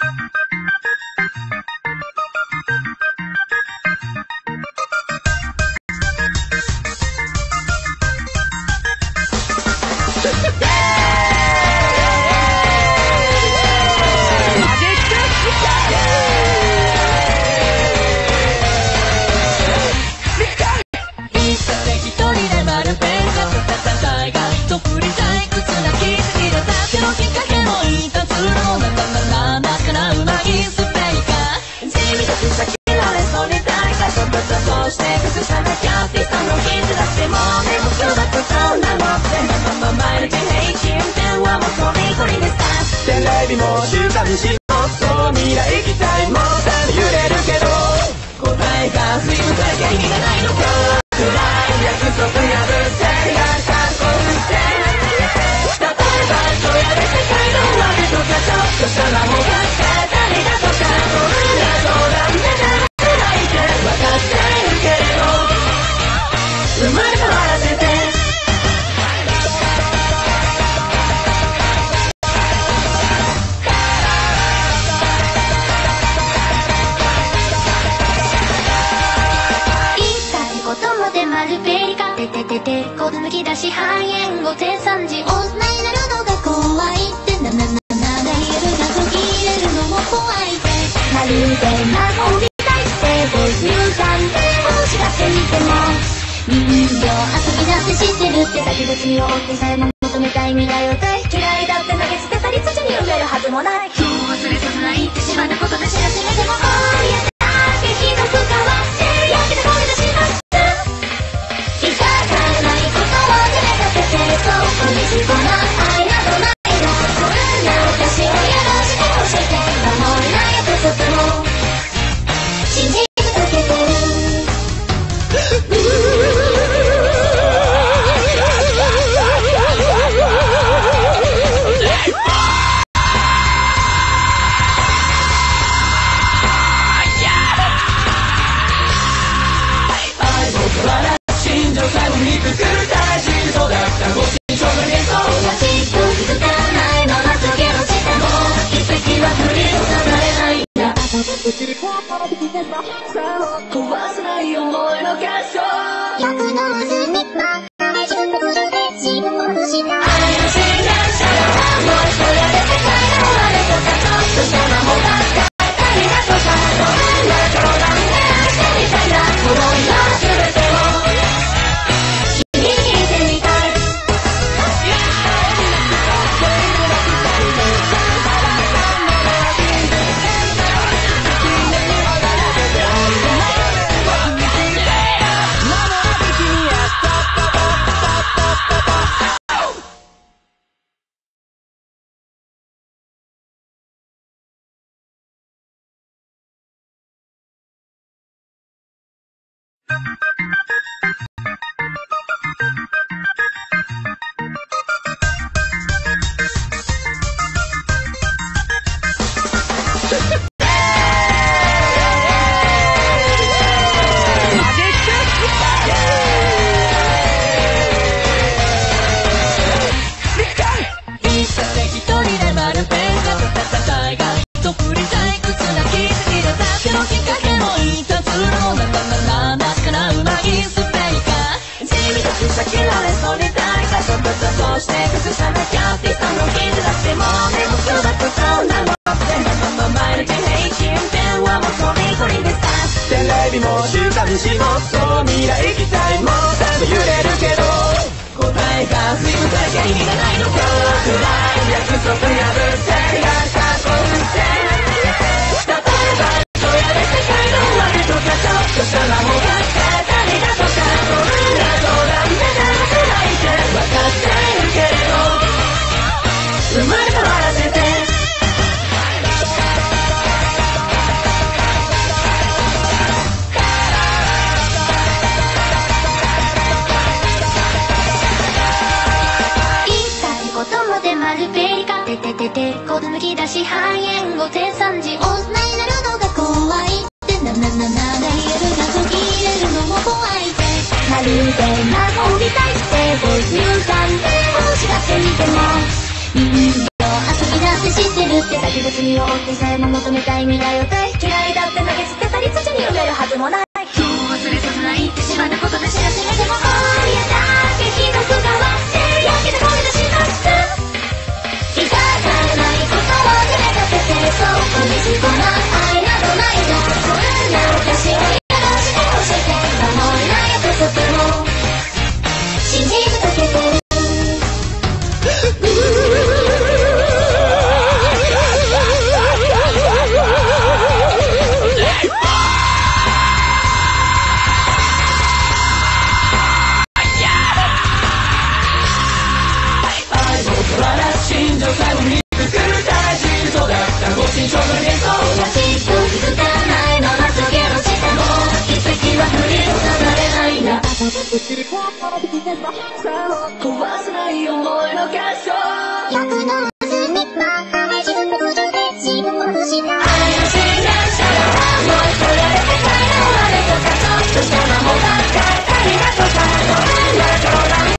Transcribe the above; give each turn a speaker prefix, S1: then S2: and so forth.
S1: だけで罪を負ってさえも求めたい未来を大嫌いだって投げ捨てたり土に埋めるはずもない。今日忘れさせないってしまったことで知らしめても今夜だけひどく変わって焼けてこれでします痛がらないことを手めかけてそうこにしこな愛などないのそんな私を許してほしい守れない約束も信じ続けてる奇跡は振り離れないな